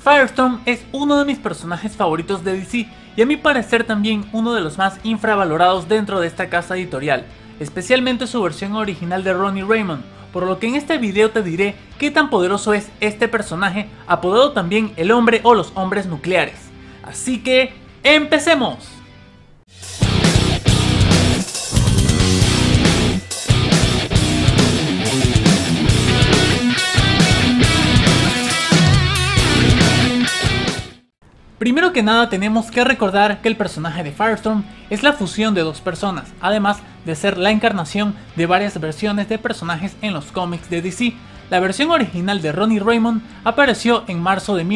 Firestorm es uno de mis personajes favoritos de DC y a mi parecer también uno de los más infravalorados dentro de esta casa editorial, especialmente su versión original de Ronnie Raymond, por lo que en este video te diré qué tan poderoso es este personaje, apodado también el hombre o los hombres nucleares. Así que, ¡empecemos! Primero que nada tenemos que recordar que el personaje de Firestorm es la fusión de dos personas, además de ser la encarnación de varias versiones de personajes en los cómics de DC. La versión original de Ronnie Raymond apareció en marzo de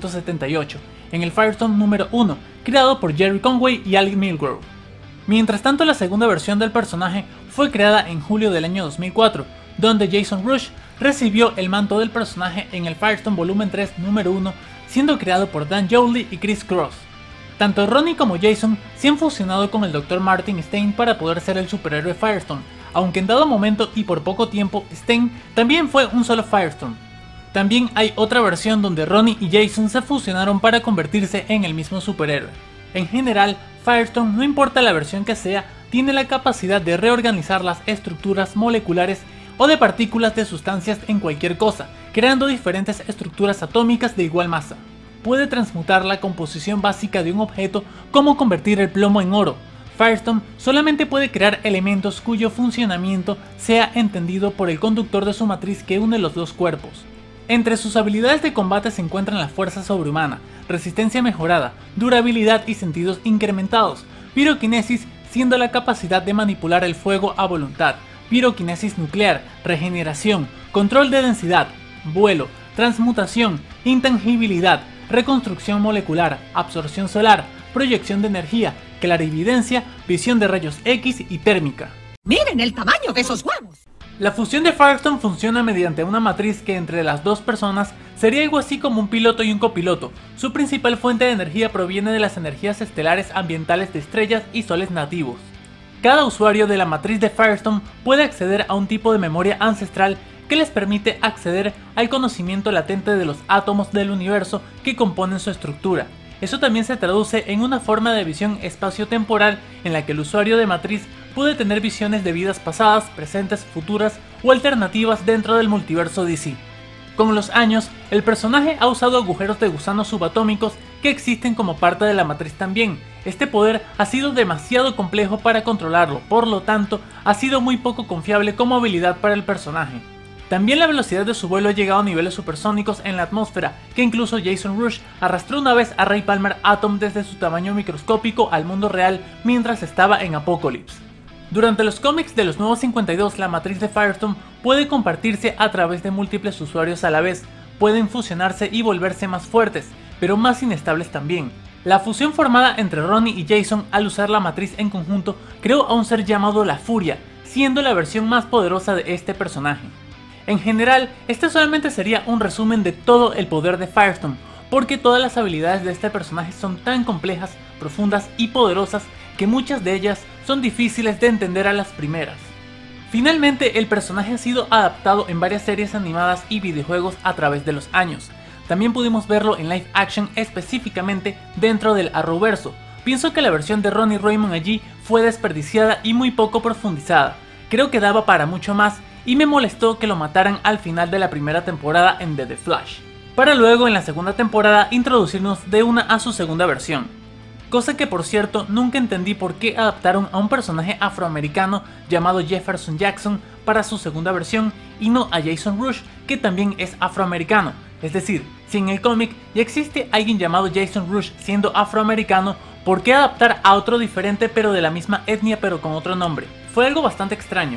1978, en el Firestorm número 1, creado por Gerry Conway y Al Milgrom. Mientras tanto, la segunda versión del personaje fue creada en julio del año 2004, donde Jason Rusch recibió el manto del personaje en el Firestorm volumen 3 número 1, siendo creado por Dan Jouley y Chris Cross. Tanto Ronnie como Jason se han fusionado con el Dr. Martin Stein para poder ser el superhéroe Firestorm, aunque en dado momento y por poco tiempo Stein también fue un solo Firestorm. También hay otra versión donde Ronnie y Jason se fusionaron para convertirse en el mismo superhéroe. En general, Firestorm, no importa la versión que sea, tiene la capacidad de reorganizar las estructuras moleculares o de partículas de sustancias en cualquier cosa, creando diferentes estructuras atómicas de igual masa. Puede transmutar la composición básica de un objeto, como convertir el plomo en oro. Firestorm solamente puede crear elementos cuyo funcionamiento sea entendido por el conductor de su matriz que une los dos cuerpos. Entre sus habilidades de combate se encuentran la fuerza sobrehumana, resistencia mejorada, durabilidad y sentidos incrementados, piroquinesis siendo la capacidad de manipular el fuego a voluntad, piroquinesis nuclear, regeneración, control de densidad, vuelo, transmutación, intangibilidad, reconstrucción molecular, absorción solar, proyección de energía, clarividencia, visión de rayos X y térmica. ¡Miren el tamaño de esos huevos! La fusión de Firestorm funciona mediante una matriz que entre las dos personas sería algo así como un piloto y un copiloto. Su principal fuente de energía proviene de las energías estelares ambientales de estrellas y soles nativos. Cada usuario de la matriz de Firestorm puede acceder a un tipo de memoria ancestral que les permite acceder al conocimiento latente de los átomos del universo que componen su estructura. Eso también se traduce en una forma de visión espaciotemporal en la que el usuario de matriz puede tener visiones de vidas pasadas, presentes, futuras o alternativas dentro del multiverso DC. Con los años, el personaje ha usado agujeros de gusano subatómicos que existen como parte de la matriz también. Este poder ha sido demasiado complejo para controlarlo, por lo tanto, ha sido muy poco confiable como habilidad para el personaje. También la velocidad de su vuelo ha llegado a niveles supersónicos en la atmósfera, que incluso Jason Rusch arrastró una vez a Ray Palmer Atom desde su tamaño microscópico al mundo real mientras estaba en Apocalypse. Durante los cómics de los Nuevos 52, la matriz de Firestorm puede compartirse a través de múltiples usuarios a la vez, pueden fusionarse y volverse más fuertes, pero más inestables también. La fusión formada entre Ronnie y Jason al usar la matriz en conjunto creó a un ser llamado la Furia, siendo la versión más poderosa de este personaje. En general, este solamente sería un resumen de todo el poder de Firestorm, porque todas las habilidades de este personaje son tan complejas, profundas y poderosas que muchas de ellas son difíciles de entender a las primeras. Finalmente, el personaje ha sido adaptado en varias series animadas y videojuegos a través de los años. También pudimos verlo en live action, específicamente dentro del Arrowverso. Pienso que la versión de Ronnie Raymond allí fue desperdiciada y muy poco profundizada. Creo que daba para mucho más y me molestó que lo mataran al final de la primera temporada en The Flash, para luego en la segunda temporada introducirnos de una a su segunda versión. Cosa que, por cierto, nunca entendí por qué adaptaron a un personaje afroamericano llamado Jefferson Jackson para su segunda versión y no a Jason Rusch, que también es afroamericano. Es decir, si en el cómic ya existe alguien llamado Jason Rusch siendo afroamericano, ¿por qué adaptar a otro diferente pero de la misma etnia pero con otro nombre? Fue algo bastante extraño.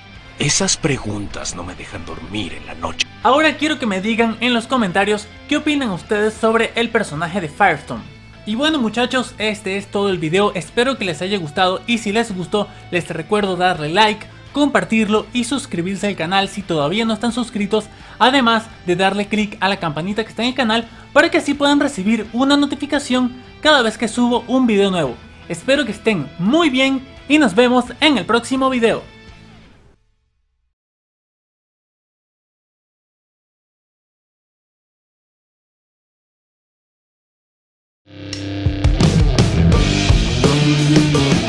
Esas preguntas no me dejan dormir en la noche. Ahora quiero que me digan en los comentarios qué opinan ustedes sobre el personaje de Firestorm. Y bueno muchachos, este es todo el video, espero que les haya gustado y si les gustó les recuerdo darle like, compartirlo y suscribirse al canal si todavía no están suscritos, además de darle click a la campanita que está en el canal para que así puedan recibir una notificación cada vez que subo un video nuevo. Espero que estén muy bien y nos vemos en el próximo video. ti.